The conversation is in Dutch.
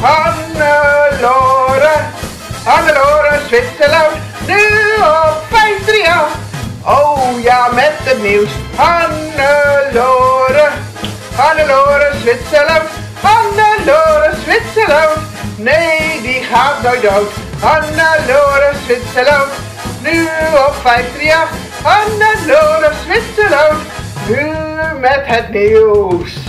Hannelore, Zwitserland, nu op 538. Oh ja, met het nieuws. Hannelore, Zwitserland, Hannelore, Zwitserland. Nee, die gaat nooit dood. Hannelore, Zwitserland, nu op 538. Hannelore, Zwitserland, nu met het nieuws.